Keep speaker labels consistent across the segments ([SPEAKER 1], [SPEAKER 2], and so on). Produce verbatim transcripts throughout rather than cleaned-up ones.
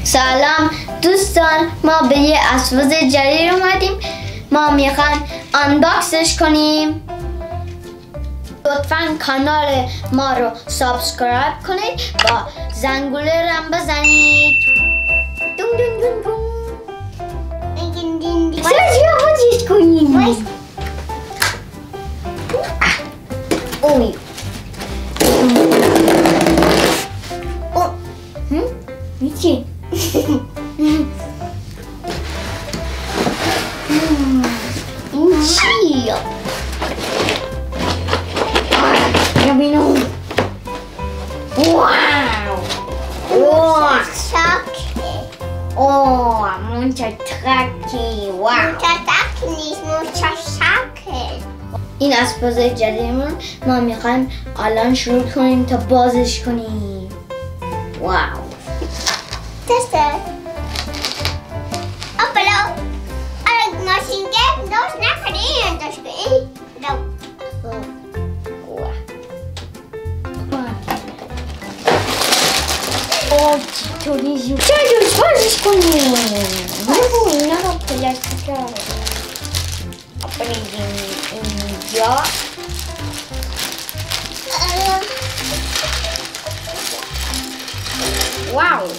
[SPEAKER 1] سلام دوستان، ما به یه اسواز جدید اومدیم. ما میخوایم آنباکسش کنیم. لطفاً کانال ما رو سابسکرایب کنید و زنگوله رم بزنید. دون دون دون دون. سرجی آموزش کنیم. اوی چی؟ این چیه؟ ببینم. واو واو اوه مونچترکی. واو
[SPEAKER 2] مونچترک نیست، مونچترکه.
[SPEAKER 1] این اسباز جدیدمون ما میخوایم الان شروع کنیم تا بازش کنیم. واو
[SPEAKER 2] تسته اپلا ارگ ماشین که دوست نکنی دوست کنی دو
[SPEAKER 1] اوه چطوری جو چه دوست بازش کنیم. ببو اینا رو پلاستیک رو اپریدیم اینجا. واو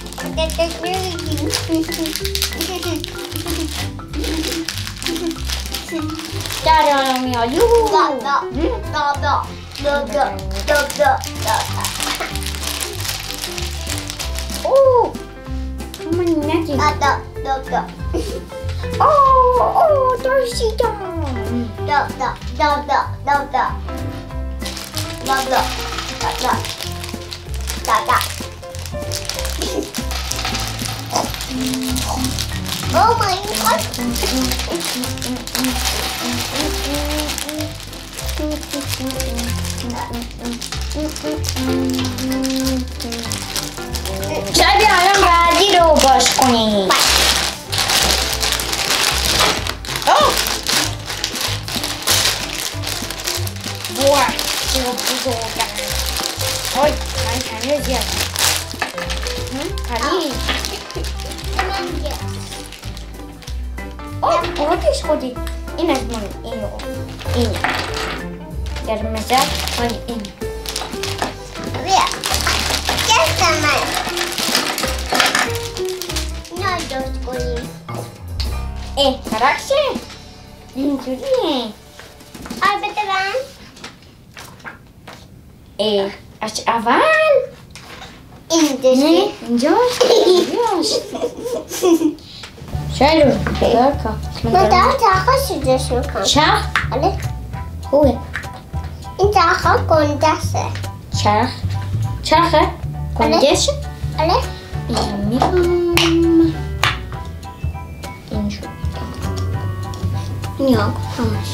[SPEAKER 1] در میاد. یوهو
[SPEAKER 2] دا دا دا دا دا دا دا دا.
[SPEAKER 1] اوه من نگی
[SPEAKER 2] دا دا دا دا.
[SPEAKER 1] اوه اوه درسیدم.
[SPEAKER 2] دا دا دا دا دا دا دا دا دا دا دا. Oh my god!
[SPEAKER 1] شاید الان بعدی رو باش کنیم. اوه واه چه بزرگم. وای من کنه زیاد خیلی. اوه آتش خودی. این از من این رو این در مزد من این
[SPEAKER 2] بیا گفتم من نه دوست کنیم.
[SPEAKER 1] اه برعکسه اینجوریه.
[SPEAKER 2] البته من
[SPEAKER 1] اه از اول
[SPEAKER 2] این دوست
[SPEAKER 1] نه اینجاست اینجاست. شاید رو بگار کن
[SPEAKER 2] من در تاخه شدش میکنم.
[SPEAKER 1] چرخ
[SPEAKER 2] آره
[SPEAKER 1] خوبه.
[SPEAKER 2] این تاخه گندسه.
[SPEAKER 1] چرخ چرخه گندشه.
[SPEAKER 2] آره
[SPEAKER 1] این میکنم اینجور یا همش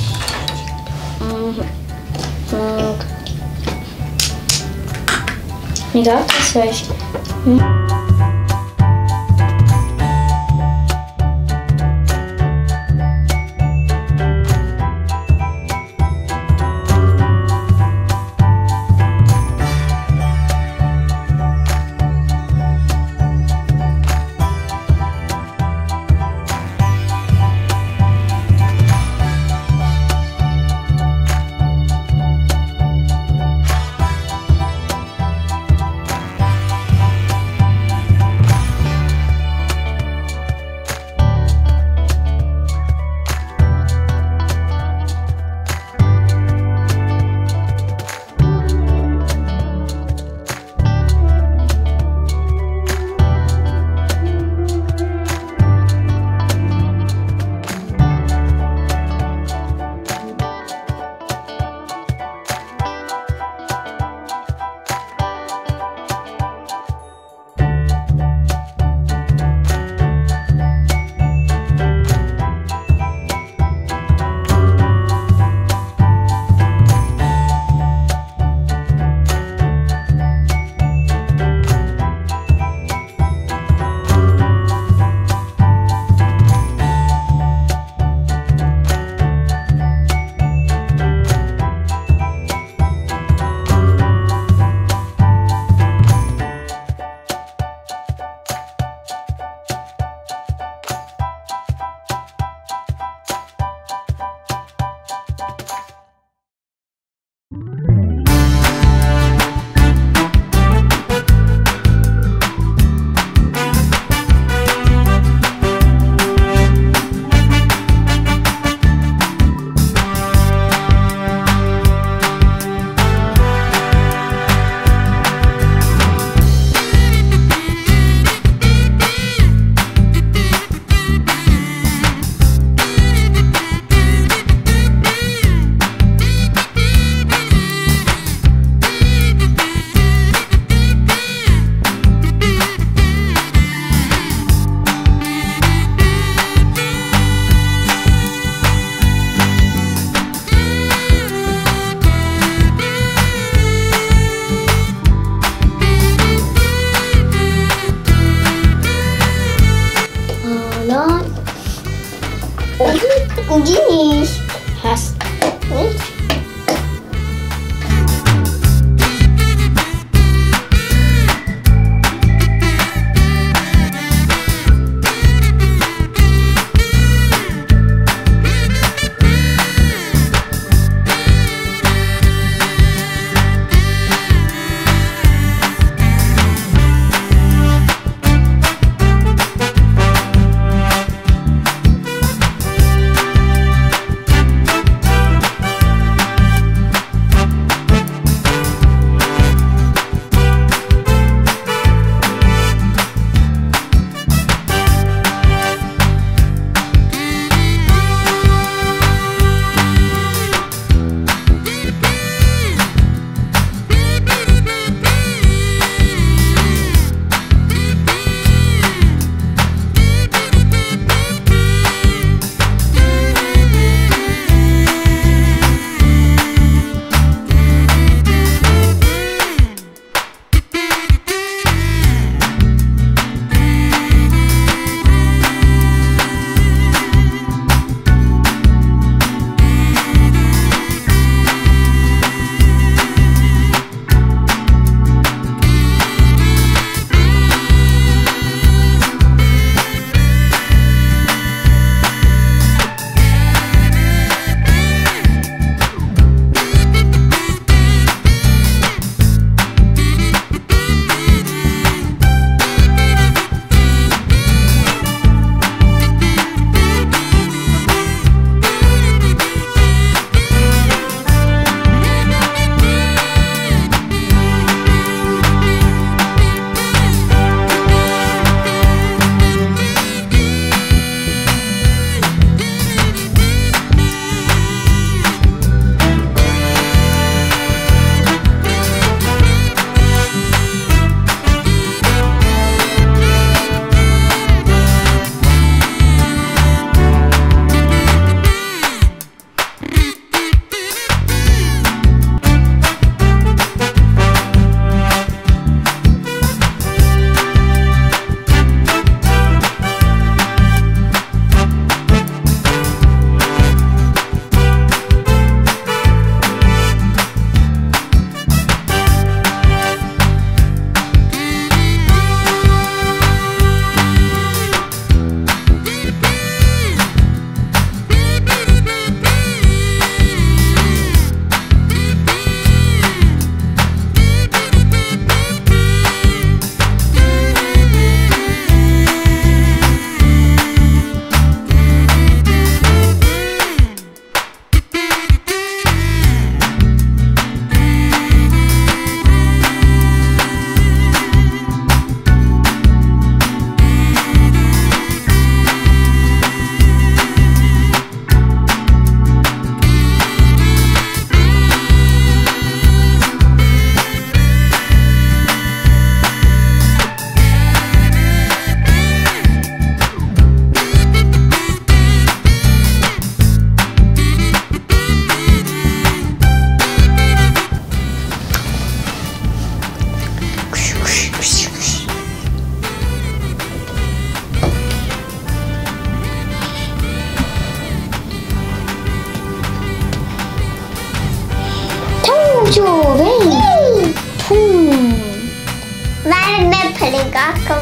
[SPEAKER 1] نگاه کسایش.
[SPEAKER 2] cookies
[SPEAKER 1] هست.
[SPEAKER 2] मैं मैं फलेगा